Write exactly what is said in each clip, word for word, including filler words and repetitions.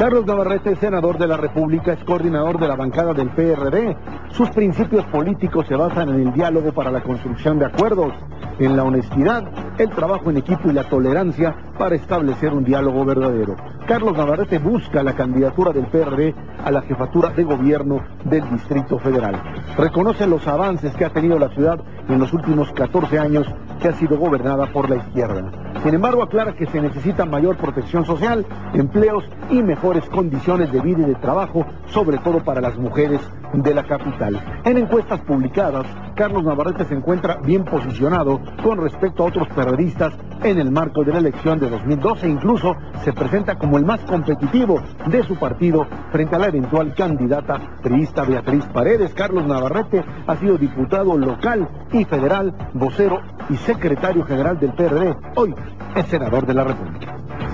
Carlos Navarrete, senador de la República, es coordinador de la bancada del P R D. Sus principios políticos se basan en el diálogo para la construcción de acuerdos, en la honestidad, el trabajo en equipo y la tolerancia para establecer un diálogo verdadero. Carlos Navarrete busca la candidatura del P R D a la jefatura de gobierno del Distrito Federal. Reconoce los avances que ha tenido la ciudad en los últimos catorce años que ha sido gobernada por la izquierda. Sin embargo, aclara que se necesita mayor protección social, empleos y mejores condiciones de vida y de trabajo, sobre todo para las mujeres de la capital. En encuestas publicadas, Carlos Navarrete se encuentra bien posicionado con respecto a otros periodistas en el marco de la elección de dos mil doce. Incluso se presenta como el más competitivo de su partido frente a la eventual candidata priista Beatriz Paredes. Carlos Navarrete ha sido diputado local y federal, vocero y secretario general del P R D. Hoy es senador de la República.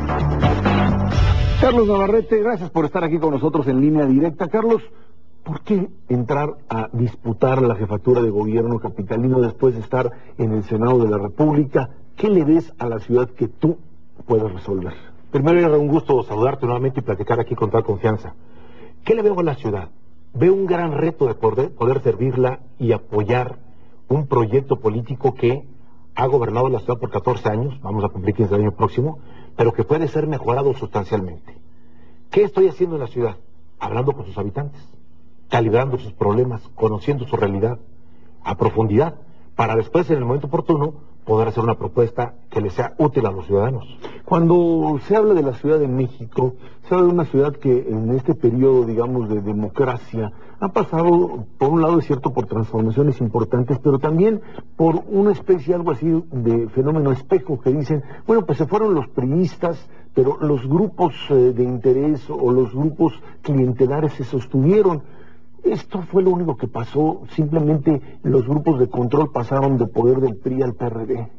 Carlos Navarrete, gracias por estar aquí con nosotros en línea directa. Carlos, ¿por qué entrar a disputar la jefatura de gobierno capitalino después de estar en el Senado de la República? ¿Qué le ves a la ciudad que tú puedes resolver? Primero, era un gusto saludarte nuevamente y platicar aquí con toda confianza. ¿Qué le veo a la ciudad? Veo un gran reto de poder, poder servirla y apoyar un proyecto político que ha gobernado la ciudad por catorce años, vamos a cumplir quince el año próximo, pero que puede ser mejorado sustancialmente. ¿Qué estoy haciendo en la ciudad? Hablando con sus habitantes, calibrando sus problemas, conociendo su realidad a profundidad, para después, en el momento oportuno, poder hacer una propuesta que le sea útil a los ciudadanos. Cuando se habla de la Ciudad de México, se habla de una ciudad que en este periodo, digamos, de democracia, ha pasado, por un lado, es cierto, por transformaciones importantes, pero también por una especie, algo así, de fenómeno espejo, que dicen, bueno, pues se fueron los priistas, pero los grupos eh, de interés o los grupos clientelares se sostuvieron. Esto fue lo único que pasó, simplemente los grupos de control pasaron de poder del P R I al P R D.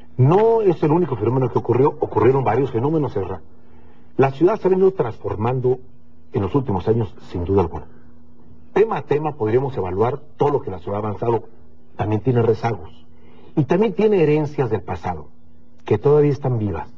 No es el único fenómeno que ocurrió, ocurrieron varios fenómenos, Serra. La ciudad se ha venido transformando en los últimos años, sin duda alguna. Tema a tema podríamos evaluar todo lo que la ciudad ha avanzado. También tiene rezagos. Y también tiene herencias del pasado, que todavía están vivas.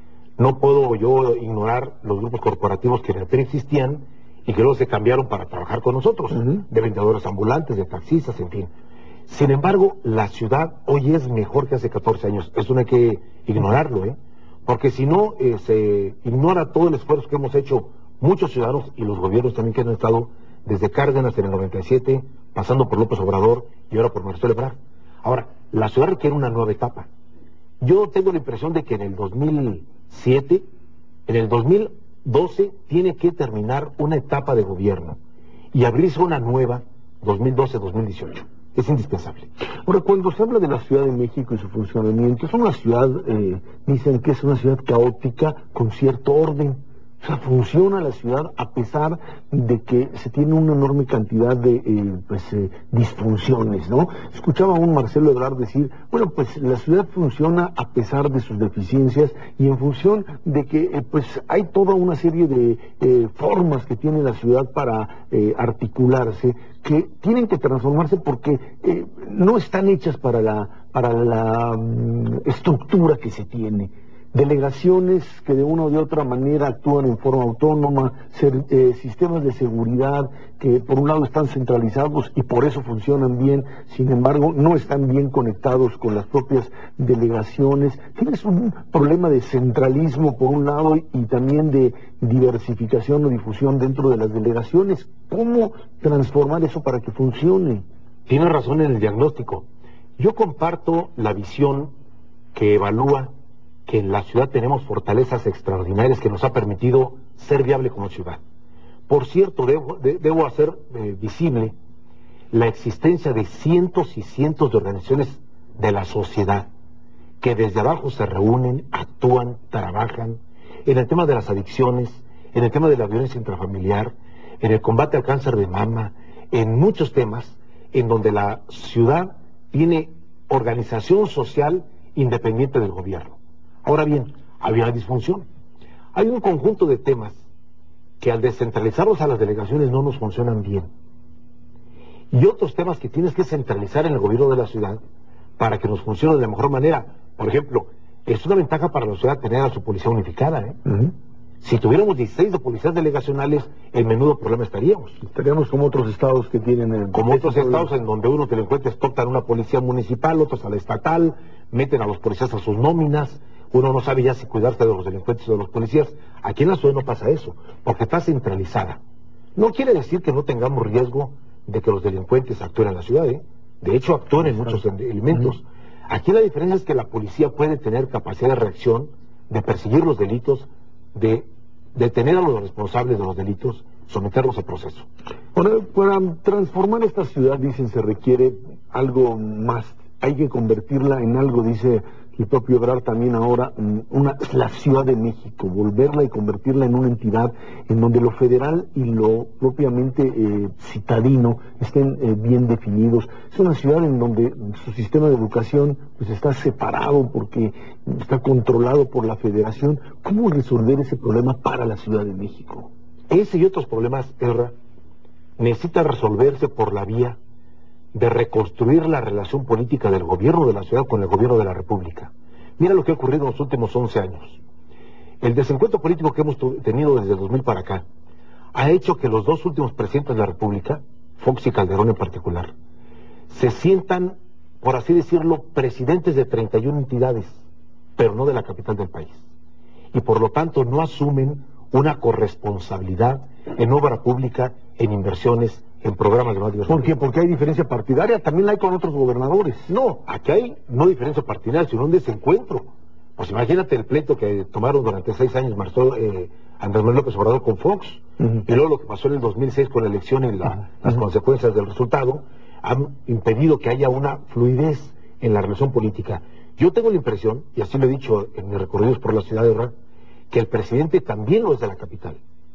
No puedo yo ignorar los grupos corporativos que en el P R I existían y que luego se cambiaron para trabajar con nosotros, uh-huh. de vendedores ambulantes, de taxistas, en fin. Sin embargo, la ciudad hoy es mejor que hace catorce años. Eso no hay que ignorarlo, ¿eh? Porque si no, eh, se ignora todo el esfuerzo que hemos hecho muchos ciudadanos y los gobiernos también que han estado desde Cárdenas en el noventa y siete, pasando por López Obrador y ahora por Marcelo Ebrard. Ahora, la ciudad requiere una nueva etapa. Yo tengo la impresión de que en el dos mil siete, en el dos mil doce, tiene que terminar una etapa de gobierno y abrirse una nueva dos mil doce dos mil dieciocho. Es indispensable. Ahora, cuando se habla de la Ciudad de México y su funcionamiento, es una ciudad, eh, dicen que es una ciudad caótica con cierto orden. O sea, funciona la ciudad a pesar de que se tiene una enorme cantidad de eh, pues, eh, disfunciones, ¿no? Escuchaba a un Marcelo Ebrard decir, bueno, pues la ciudad funciona a pesar de sus deficiencias y en función de que eh, pues hay toda una serie de eh, formas que tiene la ciudad para eh, articularse, que tienen que transformarse porque eh, no están hechas para la, para la um, estructura que se tiene. Delegaciones que de una o de otra manera actúan en forma autónoma, ser, eh, sistemas de seguridad que por un lado están centralizados y por eso funcionan bien, sin embargo no están bien conectados con las propias delegaciones. Tienes un problema de centralismo por un lado y también de diversificación o difusión dentro de las delegaciones. ¿Cómo transformar eso para que funcione? Tienes razón en el diagnóstico. Yo comparto la visión que evalúa que en la ciudad tenemos fortalezas extraordinarias que nos ha permitido ser viable como ciudad. Por cierto, debo, de, debo hacer eh, visible la existencia de cientos y cientos de organizaciones de la sociedad que desde abajo se reúnen, actúan, trabajan en el tema de las adicciones, en el tema de la violencia intrafamiliar, en el combate al cáncer de mama, en muchos temas en donde la ciudad tiene organización social independiente del gobierno. Ahora bien, había una disfunción. Hay un conjunto de temas que al descentralizarlos a las delegaciones no nos funcionan bien. Y otros temas que tienes que centralizar en el gobierno de la ciudad para que nos funcione de la mejor manera. Por ejemplo, es una ventaja para la ciudad tener a su policía unificada, ¿eh? Uh-huh. Si tuviéramos dieciséis de policías delegacionales, el menudo problema estaríamos. Estaríamos como otros estados que tienen... El... Como otros estados en donde unos delincuentes tocan una policía municipal, otros a la estatal, meten a los policías a sus nóminas, uno no sabe ya si cuidarse de los delincuentes o de los policías. Aquí en la ciudad no pasa eso, porque está centralizada. No quiere decir que no tengamos riesgo de que los delincuentes actúen en la ciudad, ¿eh? De hecho, actúan en muchos elementos. Aquí la diferencia es que la policía puede tener capacidad de reacción, de perseguir los delitos, de detener a los responsables de los delitos, someterlos a proceso. Bueno, para transformar esta ciudad, dicen, se requiere algo más. Hay que convertirla en algo, dice el propio Ebrard también ahora, una, la Ciudad de México, volverla y convertirla en una entidad en donde lo federal y lo propiamente eh, citadino estén eh, bien definidos. Es una ciudad en donde su sistema de educación pues está separado porque está controlado por la federación. ¿Cómo resolver ese problema para la Ciudad de México? Ese y otros problemas, Erra, necesita resolverse por la vía de reconstruir la relación política del gobierno de la ciudad con el gobierno de la República. Mira lo que ha ocurrido en los últimos once años. El desencuentro político que hemos tenido desde el dos mil para acá ha hecho que los dos últimos presidentes de la República, Fox y Calderón en particular, se sientan, por así decirlo, presidentes de treinta y una entidades, pero no de la capital del país. Y por lo tanto no asumen una corresponsabilidad en obra pública, en inversiones, en programas de más diversión. ¿Por qué? Porque hay diferencia partidaria, también la hay con otros gobernadores. No, aquí hay no diferencia partidaria, sino un desencuentro. Pues imagínate el pleito que tomaron durante seis años Marcelo, eh, Andrés Manuel López Obrador con Fox, uh-huh. Y luego lo que pasó en el dos mil seis con la elección y la, uh-huh. las consecuencias del resultado, han impedido que haya una fluidez en la relación política. Yo tengo la impresión, y así lo he dicho en mis recorridos por la ciudad de Erra, que el presidente también lo es de la capital.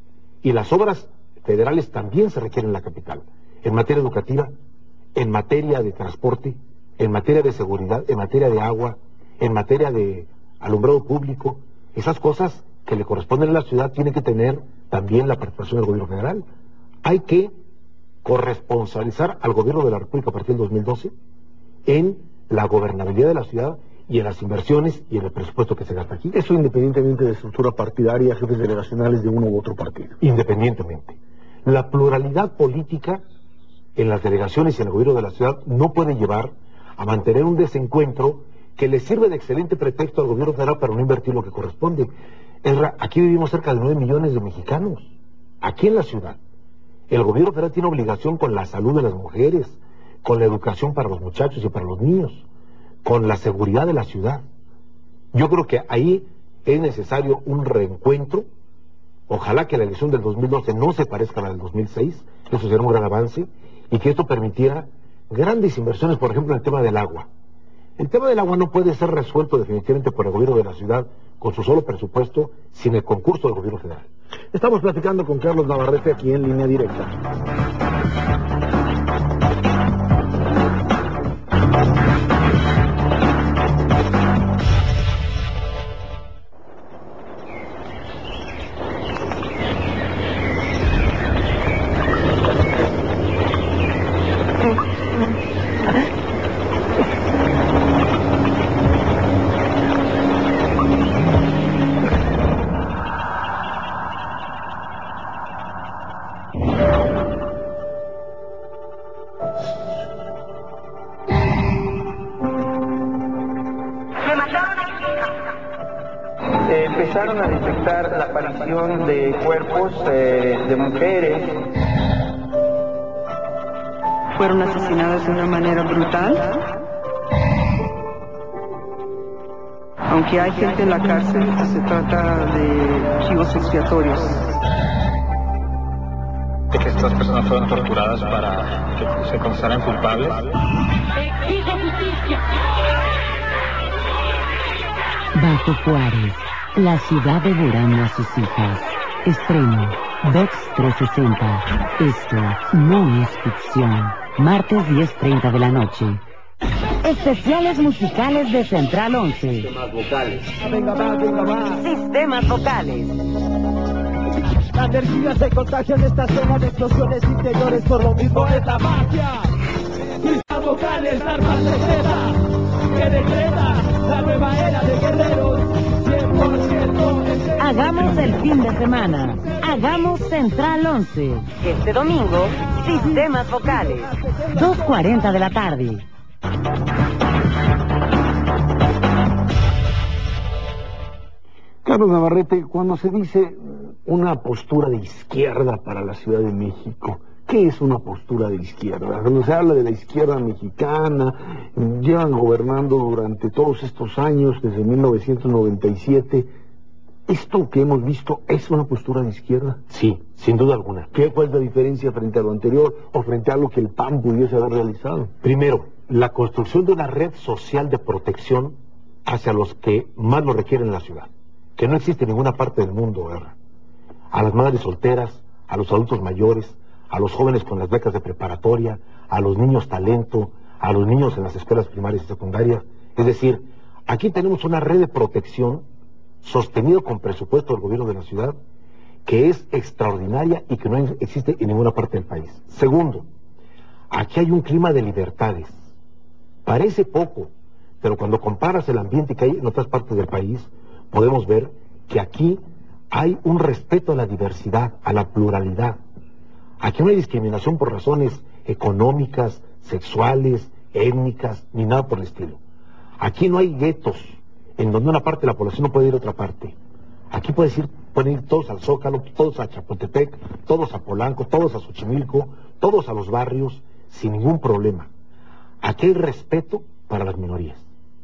Y las obras federales también se requieren en la capital, en materia educativa, en materia de transporte, en materia de seguridad, en materia de agua, en materia de alumbrado público. Esas cosas que le corresponden a la ciudad tienen que tener también la participación del gobierno federal. Hay que corresponsabilizar al gobierno de la República a partir del dos mil doce en la gobernabilidad de la ciudad y en las inversiones y en el presupuesto que se gasta aquí. Eso independientemente de estructura partidaria, jefes delegacionales de uno u otro partido. Independientemente. La pluralidad política en las delegaciones y en el gobierno de la ciudad no puede llevar a mantener un desencuentro que le sirve de excelente pretexto al gobierno federal para no invertir lo que corresponde. Erra, aquí vivimos cerca de nueve millones de mexicanos, aquí en la ciudad. El gobierno federal tiene obligación con la salud de las mujeres, con la educación para los muchachos y para los niños, con la seguridad de la ciudad. Yo creo que ahí es necesario un reencuentro. Ojalá que la elección del dos mil doce no se parezca a la del dos mil seis, eso será un gran avance, y que esto permitiera grandes inversiones, por ejemplo, en el tema del agua. El tema del agua no puede ser resuelto definitivamente por el gobierno de la ciudad con su solo presupuesto, sin el concurso del gobierno federal. Estamos platicando con Carlos Navarrete aquí en Línea Directa. Empezaron a detectar la aparición de cuerpos eh, de mujeres. Fueron asesinadas de una manera brutal. Aunque hay gente en la cárcel, se trata de chivos expiatorios. De que estas personas fueron torturadas para que se consideraran culpables. ¡Exijo justicia! Bajo Juárez, la ciudad devorando a sus hijas. Estreno, Vox trescientos sesenta. Esto no es ficción. Martes diez treinta de la noche. Especiales musicales de Central once. Sistemas vocales. Venga más, venga más. Sistemas vocales. La energía se contagia en esta zona de explosiones interiores, por lo mismo es la magia. Sistemas vocales, armas de seda, que decreta la nueva era de guerreros. cien por ciento Hagamos el fin de semana. Hagamos Central once. Este domingo, Sistemas Vocales. dos cuarenta de la tarde. Carlos Navarrete, cuando se dice una postura de izquierda para la Ciudad de México, ¿qué es una postura de izquierda? Cuando se habla de la izquierda mexicana, llevan gobernando durante todos estos años, desde mil novecientos noventa y siete, ¿esto que hemos visto es una postura de izquierda? Sí, sin duda alguna. ¿Qué fue la diferencia frente a lo anterior o frente a lo que el P A N pudiese haber realizado? Primero, la construcción de una red social de protección hacia los que más lo requieren en la ciudad, que no existe en ninguna parte del mundo, ¿verdad? A las madres solteras, a los adultos mayores, a los jóvenes con las becas de preparatoria, a los niños talento, a los niños en las escuelas primarias y secundarias. Es decir, aquí tenemos una red de protección sostenida con presupuesto del gobierno de la ciudad, que es extraordinaria y que no existe en ninguna parte del país. Segundo, aquí hay un clima de libertades. Parece poco, pero cuando comparas el ambiente que hay en otras partes del país, podemos ver que aquí hay un respeto a la diversidad, a la pluralidad. Aquí no hay discriminación por razones económicas, sexuales, étnicas, ni nada por el estilo. Aquí no hay guetos en donde una parte de la población no puede ir a otra parte. Aquí puedes ir, pueden ir todos al Zócalo, todos a Chapultepec, todos a Polanco, todos a Xochimilco, todos a los barrios, sin ningún problema. Aquí hay respeto para las minorías.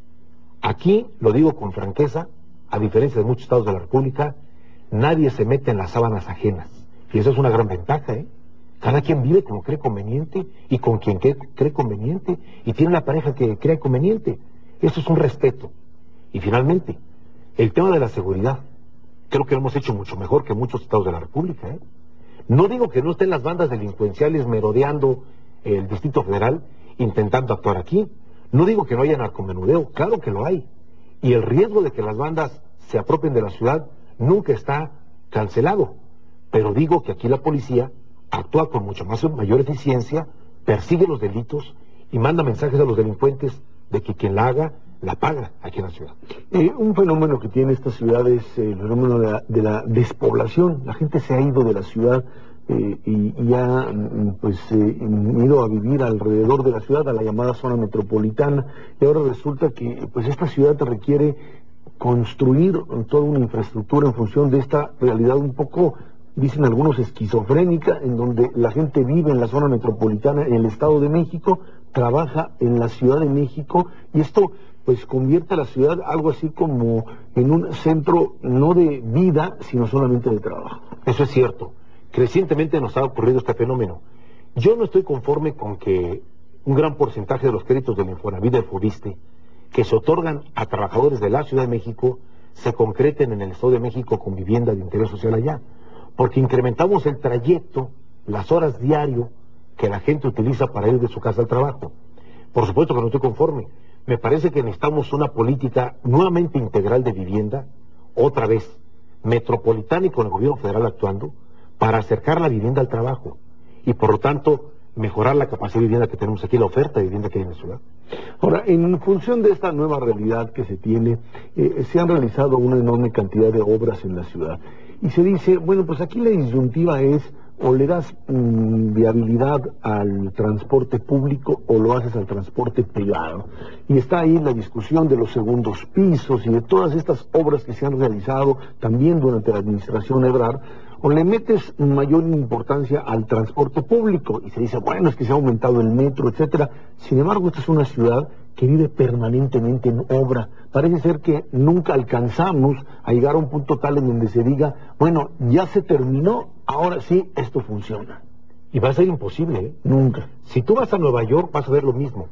Aquí, lo digo con franqueza, a diferencia de muchos estados de la República, nadie se mete en las sábanas ajenas. Y eso es una gran ventaja, ¿eh? Cada quien vive como cree conveniente y con quien cree, cree conveniente y tiene una pareja que cree conveniente. Eso es un respeto. Y finalmente, el tema de la seguridad. Creo que lo hemos hecho mucho mejor que muchos estados de la República, ¿eh? No digo que no estén las bandas delincuenciales merodeando el Distrito Federal intentando actuar aquí. No digo que no haya narcomenudeo, claro que lo hay. Y el riesgo de que las bandas se apropien de la ciudad nunca está cancelado. Pero digo que aquí la policía actúa con mucho más mayor eficiencia, persigue los delitos y manda mensajes a los delincuentes de que quien la haga, la paga aquí en la ciudad. Eh, un fenómeno que tiene esta ciudad es el fenómeno de la, de la despoblación. La gente se ha ido de la ciudad eh, y, y ha pues, eh, ido a vivir alrededor de la ciudad, a la llamada zona metropolitana, y ahora resulta que pues esta ciudad requiere construir toda una infraestructura en función de esta realidad un poco, dicen algunos, esquizofrénica, en donde la gente vive en la zona metropolitana, en el Estado de México, trabaja en la Ciudad de México, y esto pues convierte a la ciudad algo así como en un centro no de vida, sino solamente de trabajo. Eso es cierto. Crecientemente nos ha ocurrido este fenómeno. Yo no estoy conforme con que un gran porcentaje de los créditos del Infonavit del Fobiste que se otorgan a trabajadores de la Ciudad de México se concreten en el Estado de México con vivienda de interés social allá, porque incrementamos el trayecto, las horas diario que la gente utiliza para ir de su casa al trabajo. Por supuesto que no estoy conforme. Me parece que necesitamos una política nuevamente integral de vivienda, otra vez, metropolitana y con el gobierno federal actuando, para acercar la vivienda al trabajo y por lo tanto mejorar la capacidad de vivienda que tenemos aquí, la oferta de vivienda que hay en la ciudad. Ahora, en función de esta nueva realidad que se tiene, eh, se han realizado una enorme cantidad de obras en la ciudad. Y se dice, bueno, pues aquí la disyuntiva es, o le das mmm, viabilidad al transporte público o lo haces al transporte privado. Y está ahí la discusión de los segundos pisos y de todas estas obras que se han realizado también durante la administración Ebrard, o le metes mayor importancia al transporte público y se dice, bueno, es que se ha aumentado el metro, etcétera. Sin embargo, esta es una ciudad que vive permanentemente en obra. Parece ser que nunca alcanzamos a llegar a un punto tal en donde se diga, bueno, ya se terminó, ahora sí, esto funciona. Y va a ser imposible, ¿eh? Nunca. Si tú vas a Nueva York, vas a ver lo mismo.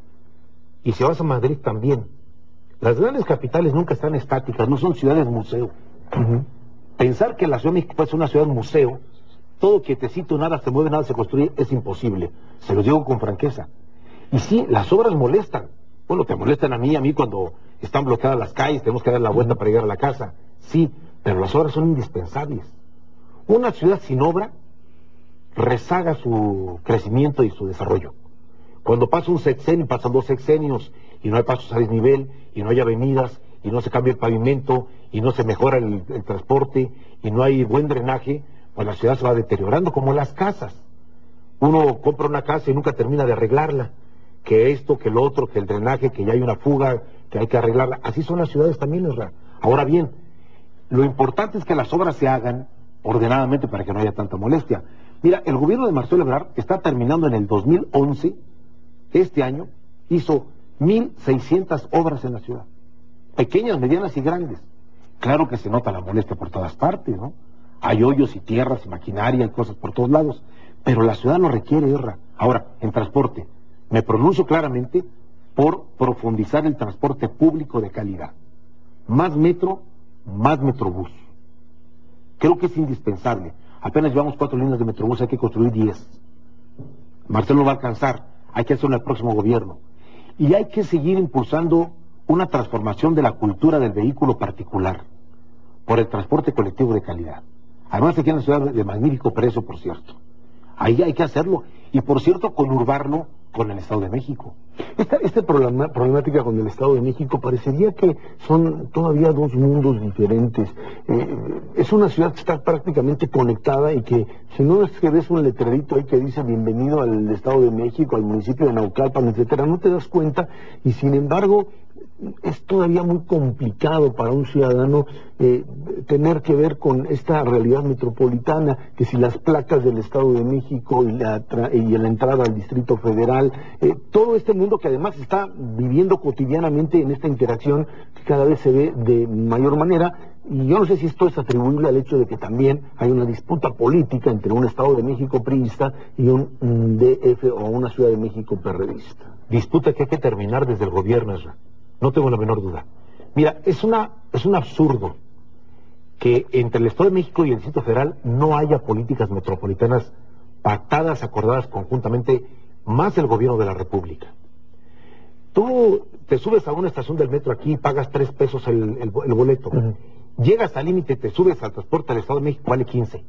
Y si vas a Madrid, también. Las grandes capitales nunca están estáticas, no son ciudades museo. Uh-huh. Pensar que la Ciudad de México es una ciudad museo, todo quietecito, nada se mueve, nada se construye, es imposible. Se lo digo con franqueza. Y sí, las obras molestan. Bueno, te molestan a mí, a mí cuando están bloqueadas las calles, tenemos que dar la vuelta para llegar a la casa. Sí, pero las obras son indispensables. Una ciudad sin obra rezaga su crecimiento y su desarrollo. Cuando pasa un sexenio, pasan dos sexenios y no hay pasos a desnivel y no hay avenidas y no se cambia el pavimento, y no se mejora el, el transporte, y no hay buen drenaje, pues la ciudad se va deteriorando, como las casas. Uno compra una casa y nunca termina de arreglarla, que esto, que lo otro, que el drenaje, que ya hay una fuga, que hay que arreglarla. Así son las ciudades también, ¿verdad? Ahora bien, lo importante es que las obras se hagan ordenadamente para que no haya tanta molestia. Mira, el gobierno de Marcelo Ebrard está terminando en el dos mil once, este año, hizo mil seiscientas obras en la ciudad, pequeñas, medianas y grandes. Claro que se nota la molestia por todas partes, ¿no? Hay hoyos y tierras y maquinaria y cosas por todos lados, pero la ciudad lo requiere, Erra. Ahora, en transporte, me pronuncio claramente por profundizar el transporte público de calidad. Más metro, más metrobús. Creo que es indispensable. Apenas llevamos cuatro líneas de metrobús, hay que construir diez. Marcelo no va a alcanzar, hay que hacerlo en el próximo gobierno. Y hay que seguir impulsando una transformación de la cultura del vehículo particular por el transporte colectivo de calidad. Además, aquí en la ciudad de magnífico precio, por cierto. Ahí hay que hacerlo. Y por cierto, conurbarlo con el Estado de México. Esta, esta problema, problemática con el Estado de México parecería que son todavía dos mundos diferentes. Eh, es una ciudad que está prácticamente conectada y que si no es que ves un letrerito ahí que dice bienvenido al Estado de México, al municipio de Naucalpan, etcétera, no te das cuenta y sin embargo es todavía muy complicado para un ciudadano eh, tener que ver con esta realidad metropolitana, que si las placas del Estado de México y la, y la entrada al Distrito Federal, eh, todo este mundo que además está viviendo cotidianamente en esta interacción que cada vez se ve de mayor manera, y yo no sé si esto es atribuible al hecho de que también hay una disputa política entre un Estado de México priista y un, un D F o una Ciudad de México perredista. Disputa que hay que terminar desde el gobierno, Esra. No tengo la menor duda. Mira, es una es un absurdo que entre el Estado de México y el Distrito Federal no haya políticas metropolitanas pactadas, acordadas conjuntamente, más el gobierno de la República. Tú te subes a una estación del metro aquí y pagas tres pesos el, el, el boleto. Uh-huh. Llegas al límite, te subes al transporte del Estado de México, vale quince.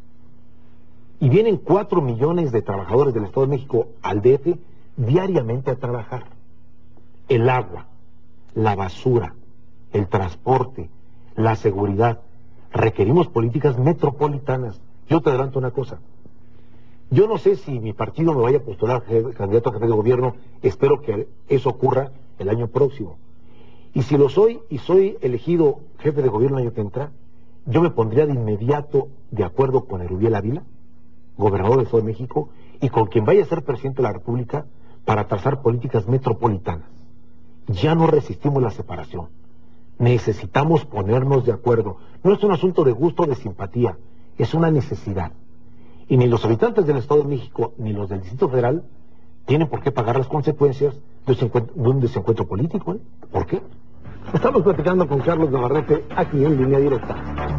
Y vienen cuatro millones de trabajadores del Estado de México al D F diariamente a trabajar. El agua, la basura, el transporte, la seguridad. Requerimos políticas metropolitanas. Yo te adelanto una cosa. Yo no sé si mi partido me vaya a postular candidato a jefe de gobierno. Espero que eso ocurra el año próximo. Y si lo soy y soy elegido jefe de gobierno el año que entra, yo me pondría de inmediato de acuerdo con Erubiel Ávila, gobernador del Estado de México, y con quien vaya a ser presidente de la República para trazar políticas metropolitanas. Ya no resistimos la separación. Necesitamos ponernos de acuerdo. No es un asunto de gusto o de simpatía, es una necesidad. Y ni los habitantes del Estado de México ni los del Distrito Federal tienen por qué pagar las consecuencias de un desencuentro político, ¿eh? ¿Por qué? Estamos platicando con Carlos Navarrete aquí en Línea Directa.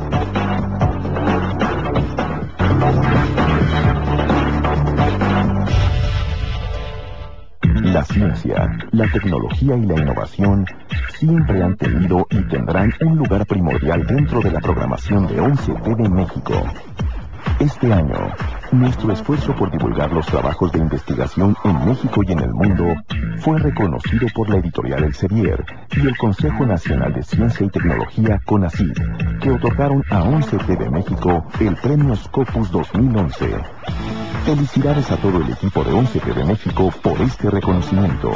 La ciencia, la tecnología y la innovación siempre han tenido y tendrán un lugar primordial dentro de la programación de once T V México. Este año, nuestro esfuerzo por divulgar los trabajos de investigación en México y en el mundo fue reconocido por la editorial Elsevier y el Consejo Nacional de Ciencia y Tecnología CONACYT, que otorgaron a once T V México el premio Scopus dos mil once. Felicidades a todo el equipo de once T V México por este reconocimiento.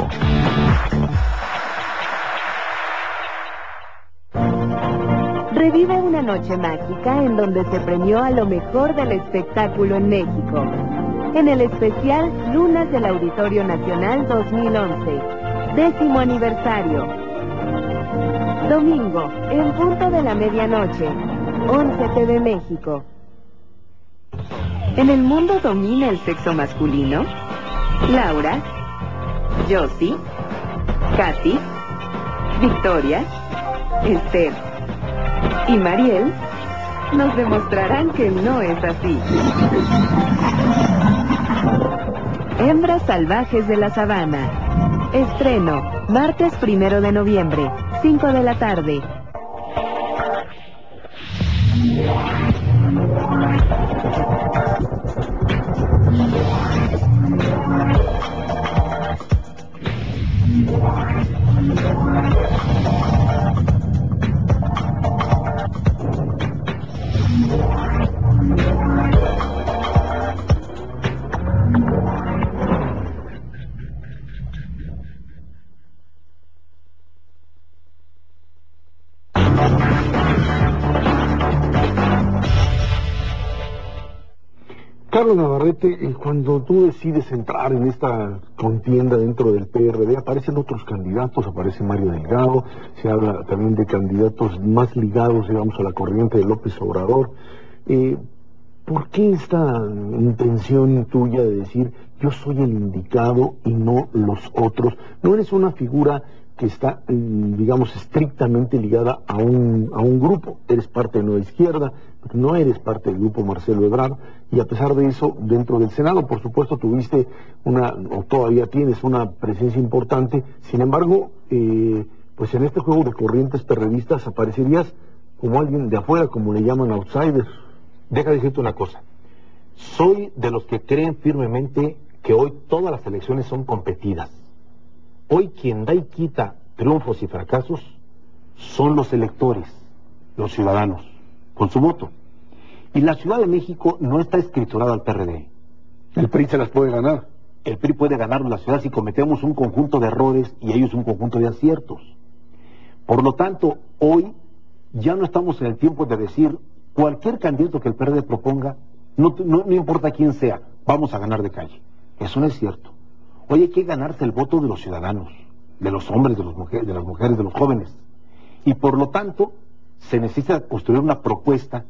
Revive una noche mágica en donde se premió a lo mejor del espectáculo en México. En el especial Lunas del Auditorio Nacional dos mil once, décimo aniversario. Domingo, en punto de la medianoche, once T V México. ¿En el mundo domina el sexo masculino? Laura, Josie, Katy, Victoria, Esther y Mariel nos demostrarán que no es así. Hembras salvajes de la sabana. Estreno, martes primero de noviembre, cinco de la tarde. Carlos Navarrete, eh, cuando tú decides entrar en esta contienda dentro del P R D, aparecen otros candidatos, aparece Mario Delgado, se habla también de candidatos más ligados, digamos, a la corriente de López Obrador. Eh, ¿Por qué esta intención tuya de decir yo soy el indicado y no los otros? No eres una figura que está, digamos, estrictamente ligada a un, a un grupo. Eres parte de Nueva Izquierda, no eres parte del grupo Marcelo Ebrard, y a pesar de eso, dentro del Senado, por supuesto, tuviste una, o todavía tienes una presencia importante. Sin embargo, eh, pues en este juego de corrientes perredistas aparecerías como alguien de afuera, como le llaman outsider. Deja de decirte una cosa. Soy de los que creen firmemente que hoy todas las elecciones son competidas. Hoy quien da y quita triunfos y fracasos son los electores, los ciudadanos, con su voto. Y la Ciudad de México no está escriturada al P R D. El P R I se las puede ganar. El P R I puede ganarnos la ciudad si cometemos un conjunto de errores y ellos un conjunto de aciertos. Por lo tanto, hoy ya no estamos en el tiempo de decir cualquier candidato que el P R D proponga, no, no, no importa quién sea, vamos a ganar de calle. Eso no es cierto. Hoy hay que ganarse el voto de los ciudadanos, de los hombres, de, los mujeres, de las mujeres, de los jóvenes. Y por lo tanto, se necesita construir una propuesta,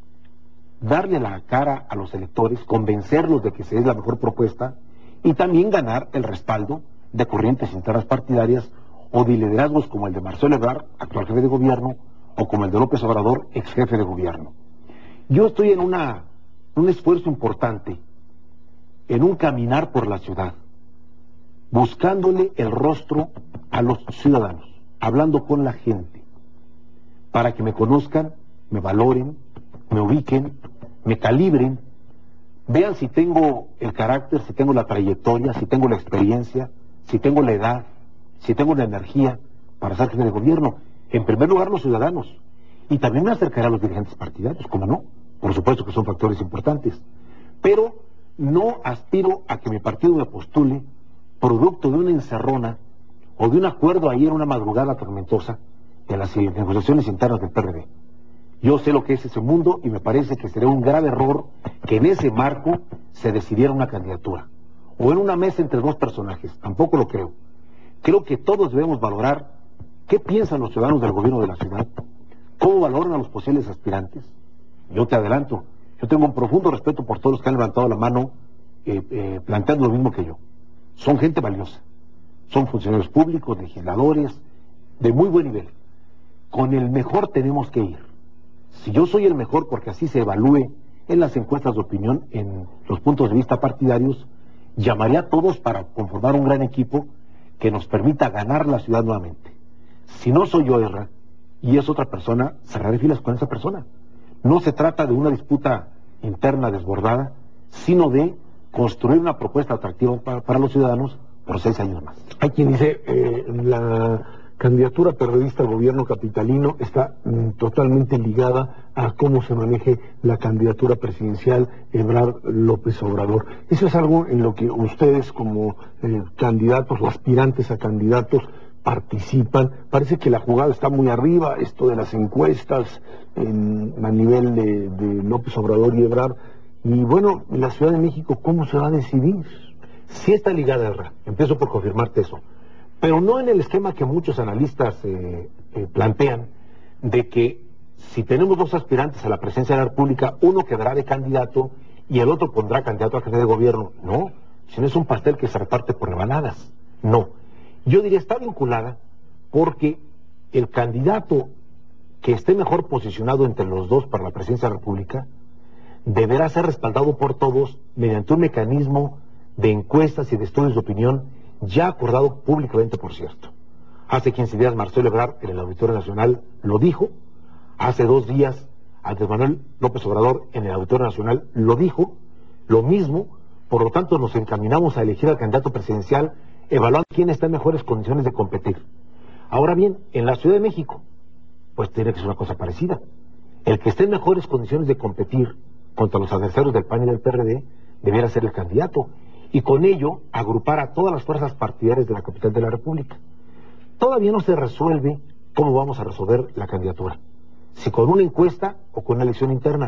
darle la cara a los electores, convencerlos de que se es la mejor propuesta, y también ganar el respaldo de corrientes internas partidarias o de liderazgos como el de Marcelo Ebrard, actual jefe de gobierno, o como el de López Obrador, ex jefe de gobierno. Yo estoy en una, un esfuerzo importante, en un caminar por la ciudad, buscándole el rostro a los ciudadanos, hablando con la gente, para que me conozcan, me valoren, me ubiquen, me calibren, vean si tengo el carácter, si tengo la trayectoria, si tengo la experiencia, si tengo la edad, si tengo la energía para ser jefe de gobierno. En primer lugar, los ciudadanos. Y también me acercaré a los dirigentes partidarios, ¿cómo no? Por supuesto que son factores importantes. Pero no aspiro a que mi partido me postule producto de una encerrona o de un acuerdo ahí en una madrugada tormentosa en las negociaciones internas del P R D. Yo sé lo que es ese mundo y me parece que sería un grave error que en ese marco se decidiera una candidatura o en una mesa entre dos personajes. Tampoco lo creo. Creo que todos debemos valorar qué piensan los ciudadanos del gobierno de la ciudad, cómo valoran a los posibles aspirantes. Yo te adelanto, yo tengo un profundo respeto por todos los que han levantado la mano eh, eh, planteando lo mismo que yo. Son gente valiosa, son funcionarios públicos, legisladores, de muy buen nivel. Con el mejor tenemos que ir. Si yo soy el mejor, porque así se evalúe en las encuestas de opinión, en los puntos de vista partidarios, llamaría a todos para conformar un gran equipo que nos permita ganar la ciudad nuevamente. Si no soy yo, Erra, y es otra persona, cerraré filas con esa persona. No se trata de una disputa interna desbordada, sino de construir una propuesta atractiva para, para los ciudadanos por seis años más. Hay quien dice, eh, la candidatura periodista al gobierno capitalino está mm, totalmente ligada a cómo se maneje la candidatura presidencial Ebrard-López Obrador. Eso es algo en lo que ustedes como eh, candidatos o aspirantes a candidatos participan. Parece que la jugada está muy arriba, esto de las encuestas en, a nivel de, de López Obrador y Ebrard. Y bueno, en la Ciudad de México, ¿cómo se va a decidir? Sí está ligada, Erra. Empiezo por confirmarte eso. Pero no en el esquema que muchos analistas eh, eh, plantean, de que si tenemos dos aspirantes a la presidencia de la República, uno quedará de candidato y el otro pondrá candidato a jefe de gobierno. No, si no es un pastel que se reparte por rebanadas. No. Yo diría está vinculada porque el candidato que esté mejor posicionado entre los dos para la presidencia de la República deberá ser respaldado por todos mediante un mecanismo de encuestas y de estudios de opinión ya acordado públicamente, por cierto. Hace quince días Marcelo Ebrard en el Auditorio Nacional lo dijo, hace dos días Andrés Manuel López Obrador en el Auditorio Nacional lo dijo, lo mismo, por lo tanto nos encaminamos a elegir al candidato presidencial evaluando quién está en mejores condiciones de competir. Ahora bien, en la Ciudad de México, pues tiene que ser una cosa parecida. El que esté en mejores condiciones de competir contra los adversarios del P A N y del P R D debiera ser el candidato, y con ello agrupar a todas las fuerzas partidarias de la capital de la República. Todavía no se resuelve cómo vamos a resolver la candidatura, si con una encuesta o con una elección interna.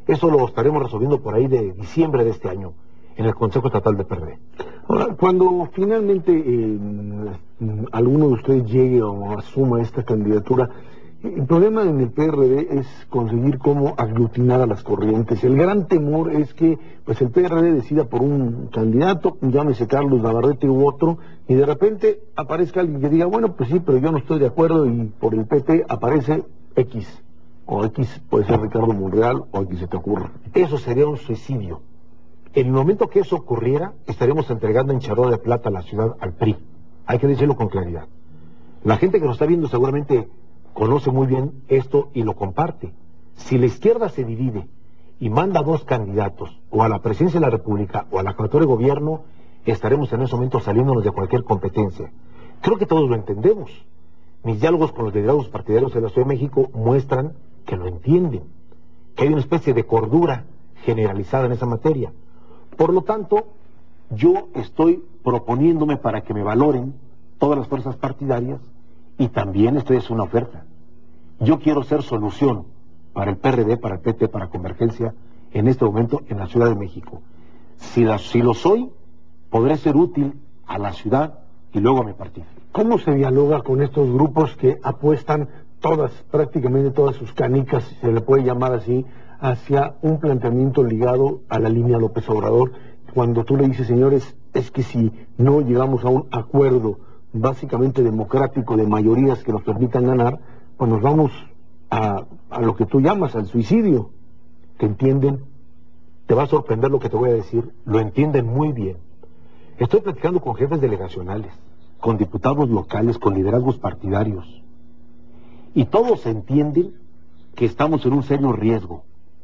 Eso lo estaremos resolviendo por ahí de diciembre de este año, en el Consejo Estatal del P R D. Ahora, cuando finalmente eh, alguno de ustedes llegue o asuma esta candidatura, el problema en el P R D es conseguir cómo aglutinar a las corrientes. El gran temor es que pues el P R D decida por un candidato, llámese Carlos Navarrete u otro, y de repente aparezca alguien que diga, bueno, pues sí, pero yo no estoy de acuerdo, y por el P T aparece X. O X puede ser Ricardo Monreal, o X se te ocurra. Eso sería un suicidio. En el momento que eso ocurriera, estaremos entregando en charola de plata a la ciudad al P R I. Hay que decirlo con claridad. La gente que nos está viendo seguramente conoce muy bien esto y lo comparte. Si la izquierda se divide y manda dos candidatos, o a la presidencia de la República o a la jefatura de gobierno, estaremos en ese momento saliéndonos de cualquier competencia. Creo que todos lo entendemos. Mis diálogos con los liderados partidarios de la Ciudad de México muestran que lo entienden, que hay una especie de cordura generalizada en esa materia. Por lo tanto, yo estoy proponiéndome para que me valoren todas las fuerzas partidarias, y también esto es una oferta. Yo quiero ser solución para el P R D, para el P T, para Convergencia, en este momento en la Ciudad de México. Si, la, si lo soy, podré ser útil a la ciudad y luego a mi partido. ¿Cómo se dialoga con estos grupos que apuestan todas, prácticamente todas sus canicas, si se le puede llamar así, hacia un planteamiento ligado a la línea López Obrador, cuando tú le dices, señores, es que si no llegamos a un acuerdo básicamente democrático de mayorías que nos permitan ganar, pues nos vamos a, a lo que tú llamas, al suicidio? ¿Te entienden? Te va a sorprender lo que te voy a decir, lo entienden muy bien. Estoy platicando con jefes delegacionales, con diputados locales, con liderazgos partidarios, y todos entienden que estamos en un serio riesgo,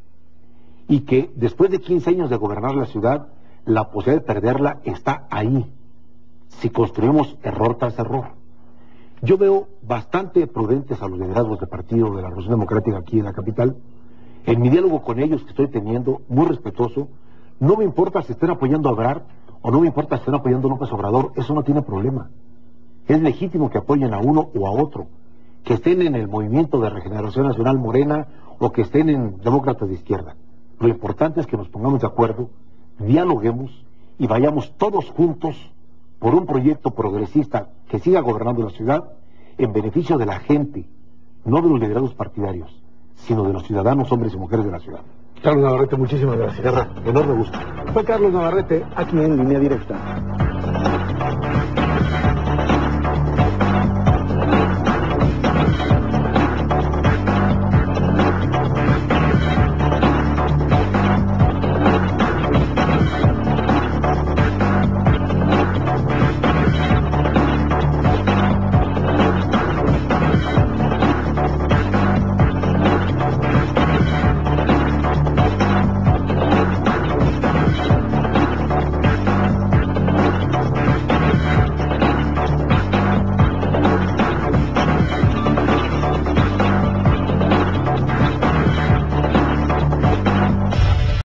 y que después de quince años de gobernar la ciudad, la posibilidad de perderla está ahí, si construimos error tras error. Yo veo bastante prudentes a los liderazgos de partido de la Revolución Democrática aquí en la capital. En mi diálogo con ellos que estoy teniendo, muy respetuoso, no me importa si estén apoyando a Ebrard o no me importa si estén apoyando a López Obrador, eso no tiene problema. Es legítimo que apoyen a uno o a otro, que estén en el Movimiento de Regeneración Nacional Morena o que estén en Demócratas de Izquierda. Lo importante es que nos pongamos de acuerdo, dialoguemos y vayamos todos juntos por un proyecto progresista que siga gobernando la ciudad en beneficio de la gente, no de los liderados partidarios, sino de los ciudadanos, hombres y mujeres de la ciudad. Carlos Navarrete, muchísimas gracias. Guerra, enorme gusto. Fue Carlos Navarrete, aquí en Línea Directa.